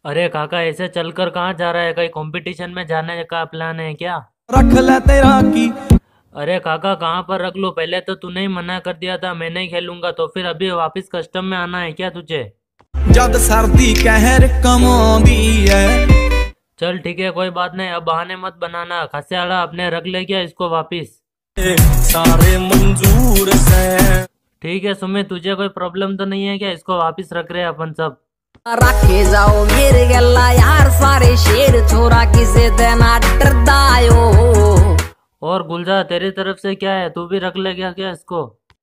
अरे काका, ऐसे चलकर कहाँ जा रहा है? कहीं कंपटीशन में जाने का प्लान है क्या? रख ले तेरा की। अरे काका, कहाँ पर रख लूं? पहले तो तूने ही मना कर दिया था मैं नहीं खेलूंगा, तो फिर अभी वापस कस्टम में आना है क्या तुझे? जद सर्दी कहर कमांदी है। चल ठीक है, कोई बात नहीं। अब बहाने मत बनाना। खसियाड़ा अपने रख ले क्या इसको वापिस? सारे मंजूर से। ठीक है सुमित, तुझे कोई प्रॉब्लम तो नहीं है क्या? इसको वापिस रख रहे हैं अपन सब। रखे जाओ मेरे गल्ला यार सारे शेर छोरा किसे देना डरदा आयो। और गुलजार, तेरी तरफ से क्या है? तू भी रख ले क्या इसको?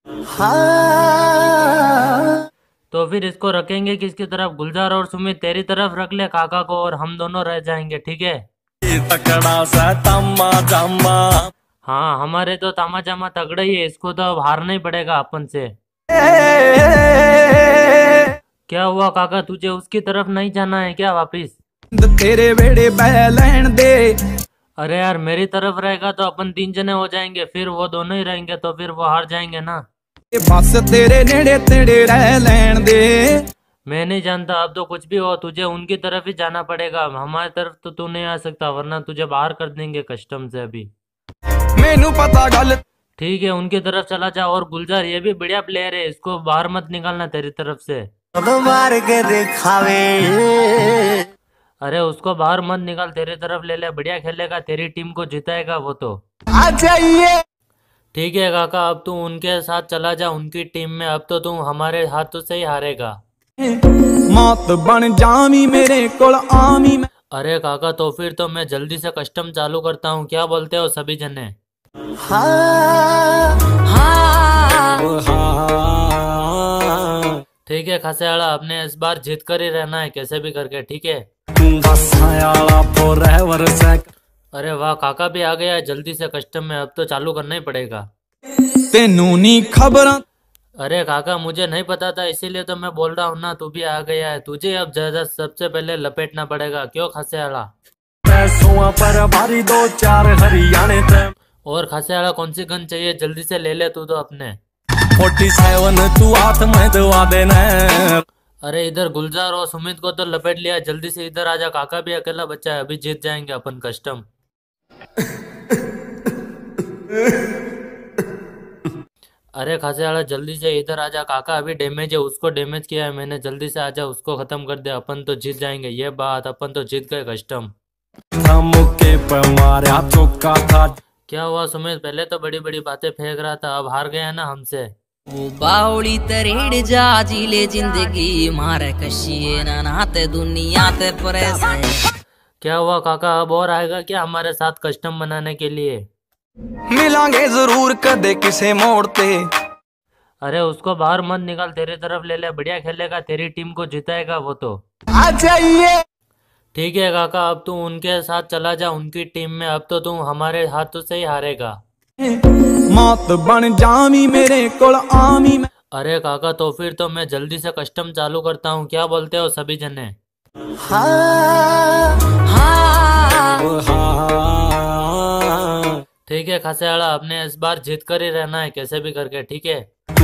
हाँ। तो फिर इसको रखेंगे किसकी तरफ? गुलजार और सुमित तेरी तरफ रख ले काका को, और हम दोनों रह जाएंगे, ठीक है? तकड़ा सा तम्मा जम्मा। हाँ, हमारे तो तामा जामा तगड़े ही है, इसको तो अब हारना ही पड़ेगा अपन से। क्या हुआ काका, तुझे उसकी तरफ नहीं जाना है क्या वापिस? तेरे बेड़े बह लैन दे। अरे यार, मेरी तरफ रहेगा तो अपन 3 जने हो जाएंगे, फिर वो दोनों ही रहेंगे तो फिर वो हार जाएंगे ना। बस तेरे नेड़े तेड़े रह लैन दे। मैं नहीं जानता, अब तो कुछ भी हो तुझे उनकी तरफ ही जाना पड़ेगा। हमारी तरफ तो तू नहीं आ सकता, वरना तुझे बाहर कर देंगे कस्टम से अभी। मैनू पता गल। ठीक है, उनकी तरफ चला जा। और गुलजार, ये भी बढ़िया प्लेयर है, इसको बाहर मत निकालना तेरी तरफ से। मार के दिखावे। अरे उसको बाहर मत निकाल, तेरी तरफ ले ले, बढ़िया खेलेगा, तेरी टीम को जिताएगा वो तो। आ जाइए। ठीक है काका, अब तू उनके साथ चला जा, उनकी टीम में। अब तो तू हमारे हाथों से ही हारेगा। मौत बन जामी मेरे कोल आमी। अरे काका, तो फिर तो मैं जल्दी से कस्टम चालू करता हूँ, क्या बोलते हो सभी जने? हाँ। ठीक है खसियाड़ा, अपने इस बार जीत कर ही रहना है कैसे भी करके, ठीक है? अरे वाह, काका भी आ गया है जल्दी से कस्टम में, अब तो चालू करना ही पड़ेगा। तेनू नी खबर। अरे काका, मुझे नहीं पता था, इसीलिए तो मैं बोल रहा हूँ ना, तू भी आ गया है, तुझे अब ज्यादा सबसे पहले लपेटना पड़ेगा, क्यों खसियाड़ा? पैसों पर भारी 2-4 हरियाणे थे। और खसियाड़ा, कौन सी गन चाहिए? जल्दी से ले ले तू तो अपने। 47 तू हाथ में दवा देना। अरे इधर गुलजार और सुमित को तो लपेट लिया, जल्दी से इधर आजा, काका भी अकेला बच्चा है, अभी जीत जाएंगे अपन कस्टम। अरे खसियाड़ा, जल्दी से इधर आजा, काका अभी डैमेज है, उसको डैमेज किया है मैंने, जल्दी से आजा, उसको खत्म कर दे, अपन तो जीत जाएंगे, ये बात, अपन तो जीत गए कस्टम। क्या हुआ सुमित, पहले तो बड़ी बड़ी बातें फेंक रहा था, अब हार गया ना हमसे? बावली तरेड़ जा जिले जिंदगी मारे कशिए ना नाते दुनिया ते परेशान। क्या हुआ काका, अब और आएगा क्या हमारे साथ कस्टम बनाने के लिए? मिलांगे जरूर कदे किसे मोड़ते। अरे उसको बाहर मत निकाल, तेरी तरफ ले ले, बढ़िया खेलेगा, तेरी टीम को जिताएगा वो तो। आ जाइए। ठीक है काका, अब तू उनके साथ चला जा, उनकी टीम में, अब तो तू हमारे हाथों से ही हारेगा। मौत बन जामी मेरे कोल आमी। अरे काका, तो फिर तो मैं जल्दी से कस्टम चालू करता हूँ, क्या बोलते हो सभी जने? ठीक है खसियाड़ा, अपने इस बार जीत कर ही रहना है कैसे भी करके, ठीक है?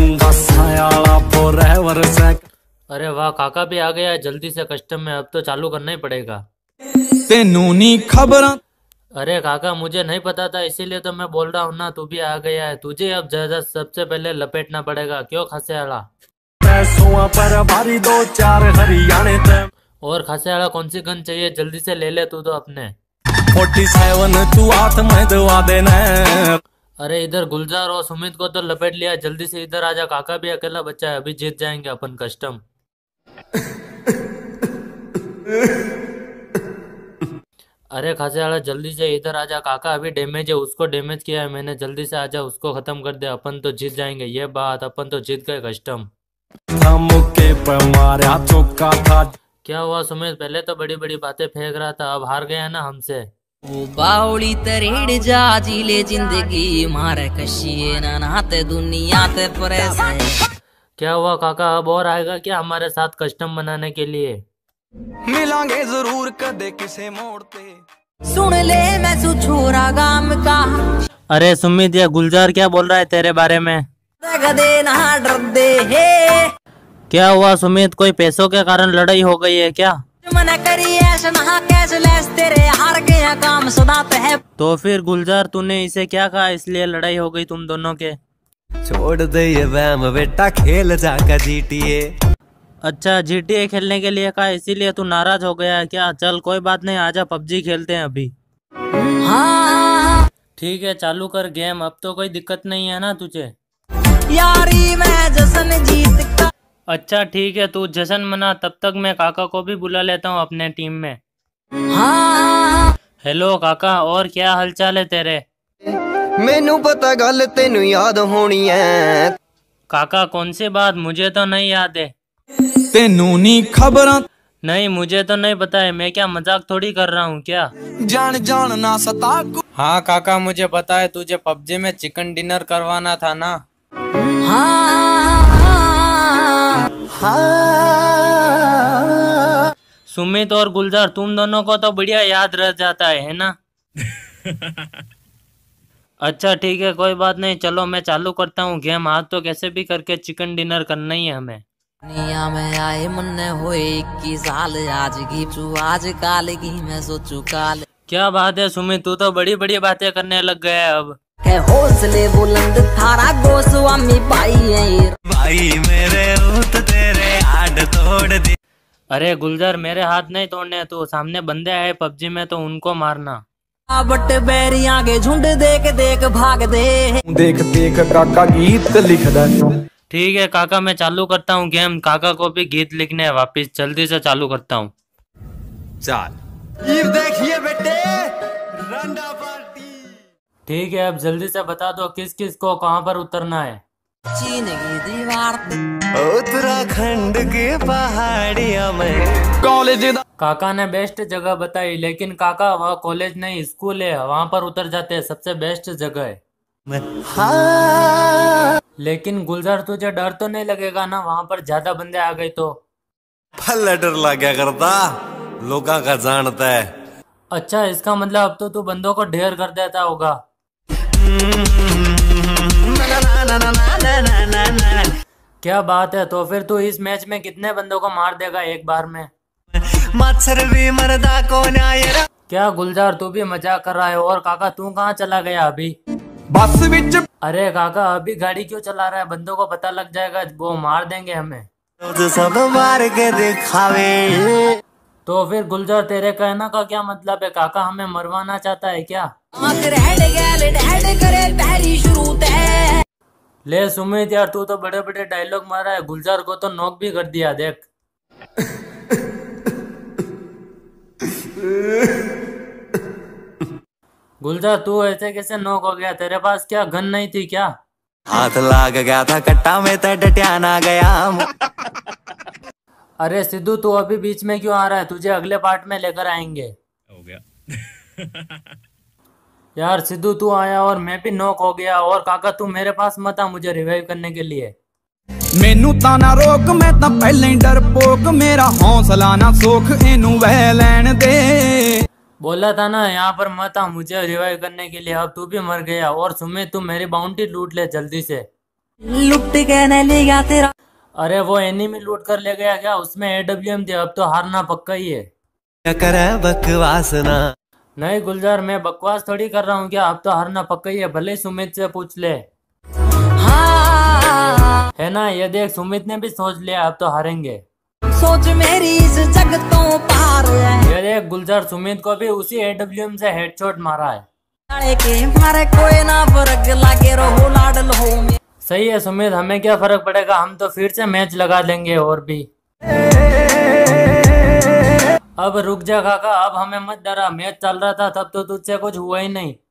अरे वाह, काका भी आ गया है जल्दी से कस्टम में, अब तो चालू करना ही पड़ेगा। तेनू नी खबर। अरे काका, मुझे नहीं पता था, इसीलिए तो मैं बोल रहा हूँ ना, तू भी आ गया है, तुझे अब ज्यादा सबसे पहले लपेटना पड़ेगा, क्यों खसियाड़ा? पैसों पर भारी 2-4 हरियाणे थे। और खसियाड़ा, कौन सी गन चाहिए? जल्दी से ले ले तू तो अपने। 47 तू हाथ में दवा देना। अरे इधर गुलजार और सुमित को तो लपेट लिया, जल्दी से इधर आजा, काका भी अकेला बच्चा है, अभी जीत जाएंगे अपन कस्टम। अरे खसियाड़ा, जल्दी से इधर आजा, काका अभी डैमेज है, उसको डैमेज किया है मैंने, जल्दी से आजा, उसको खत्म कर दे, अपन तो जीत जाएंगे, ये बात, अपन तो जीत गए कस्टम। क्या हुआ सुमित, पहले तो बड़ी बड़ी बातें फेंक रहा था, अब हार गया ना हमसे? बावली तरेड़ जा जिले जिंदगी मारे कशिए ना नाते दुनिया ते परेशान। क्या हुआ काका, अब और आएगा क्या हमारे साथ कस्टम बनाने के लिए? मिलांगे जरूर कदे किसे मोड़ते। सुन ले मैं छोरा गाम का। अरे सुमित, ये गुलजार क्या बोल रहा है तेरे बारे में? गदे ना डर दे है। क्या हुआ सुमित, कोई पैसों के कारण लड़ाई हो गई है क्या? मैंने करी ऐश नहा कैश लेस तेरे हार गया काम सुनाते हैं। तो फिर गुलजार तूने इसे क्या कहा इसलिए लड़ाई हो गई तुम दोनों के? छोड़ दे ये वहम बेटा, खेल जाकर जीटीए। अच्छा GTA खेलने के लिए कहा इसीलिए तू नाराज हो गया है क्या? चल कोई बात नहीं, आजा PUBG खेलते हैं अभी। हाँ ठीक है चालू कर गेम, अब तो कोई दिक्कत नहीं है ना तुझे? यारी मैं जश्न जीत का। अच्छा ठीक है तू जश्न मना, तब तक मैं काका को भी बुला लेता हूँ अपने टीम में। हाँ हेलो काका, और क्या हालचाल है तेरे? मैनू पता गल तेनू याद होनी है। काका कौन सी बात, मुझे तो नहीं याद है। तेनू नी खबरां नहीं मुझे तो नहीं पता है, मैं क्या मजाक थोड़ी कर रहा हूँ क्या? जान जान ना सता को। हाँ काका मुझे पता है, तुझे PUBG में चिकन डिनर करवाना था ना। सुमित और गुलजार तुम दोनों को तो बढ़िया याद रह जाता है ना? अच्छा ठीक है कोई बात नहीं, चलो मैं चालू करता हूँ गेम। आज तो कैसे भी करके चिकन डिनर करना ही है हमें। दुनिया में आए मन हुए 21 साल, आज की तू आज काल की मैं सोचू काल। क्या बात है सुमित, तू तो बड़ी बड़ी बातें करने लग गया है अब। के हौसले बुलंद थारा गोस्वामी भाई है। भाई मेरे रूत तेरे आड़ तोड़ दे। अरे गुलजार मेरे हाथ नहीं तोड़ने, तू सामने बंदे आए PUBG में तो उनको मारना। बट बैरियां के झुंड देख देख भाग दे। देख देख काका गीत लिखदा। ठीक है काका मैं चालू करता हूँ गेम, काका को भी गीत लिखने हैं वापिस, जल्दी से चालू करता हूँ। चल ये देखिए बेटे, रंडा पार्टी। ठीक है अब जल्दी से बता दो किस किस को कहाँ पर उतरना है। चीन की दीवार उत्तराखंड के पहाड़िया में कॉलेज काका ने बेस्ट जगह बताई, लेकिन काका वह कॉलेज नहीं स्कूल है, वहाँ पर उतर जाते हैं, सबसे बेस्ट जगह है। हाँ लेकिन गुलजार तुझे डर तो नहीं लगेगा ना, वहाँ पर ज्यादा बंदे आ गए तो? फल डर लग गया करता, लोगों का जानता है। अच्छा इसका मतलब अब तो तू बंदों को ढेर कर देता होगा। क्या बात है, तो फिर तू इस मैच में कितने बंदों को मार देगा एक बार में? मच्छर भी मरदा को न्याय। क्या गुलजार तू भी मजाक कर रहा है? और काका तू कहाँ चला गया अभी? बस विच अरे काका अभी गाड़ी क्यों चला रहा है? बंदों को पता लग जाएगा, वो मार देंगे हमें। सब मार के दिखावे। तो फिर गुलजार तेरे कहना का क्या मतलब है? काका हमें मरवाना चाहता है क्या? पहली शुरू है। ले सुमित यार तू तो बड़े बड़े डायलॉग मारा है, गुलजार को तो नॉक भी कर दिया देख। गुलजार तू ऐसे कैसे नॉक हो गया? तेरे पास क्या गन नहीं थी क्या? हाथ लाग गया था कट्टा में तो डटिया ना गया। अरे सिद्धू तू अभी बीच में क्यों आ रहा है? तुझे अगले पार्ट में लेकर आएंगे। हो गया। यार सिद्धू तू आया और मैं भी नॉक हो गया, और काका तू मेरे पास मत आ मुझे रिवाइव करने के लिए। मैनू ता ना रोक, मैं ता पहले ही डरपोक, मेरा हौसला ना सोख, इनू वह लैन दे। बोला था ना यहाँ पर मत आ मुझे रिवाइव करने के लिए, अब तू भी मर गया। और सुमित तू मेरी बाउंटी लूट ले जल्दी से। लुट के न ले गया तेरा। अरे वो एनिमी लूट कर ले गया क्या? उसमें AWM थे, अब तो हारना पक्का ही है। करे बकवास ना। नहीं गुलजार मैं बकवास थोड़ी कर रहा हूँ क्या, अब तो हारना पक्का ही है, भले ही सुमित से पूछ ले। हाँ है ना, ये देख सुमित ने भी सोच लिया अब तो हारेंगे। सोच मेरी इस जग तो पार है। ये देख गुलजार सुमित को भी उसी AWM से हेडशॉट मारा है। साले के मारे कोई ना फर्क लागे रहो लाडल हो में। सही है सुमित, हमें क्या फर्क पड़ेगा, हम तो फिर से मैच लगा देंगे और भी। अब रुक जा काका, अब हमें मत डरा, मैच चल रहा था तब तो तुझसे कुछ हुआ ही नहीं।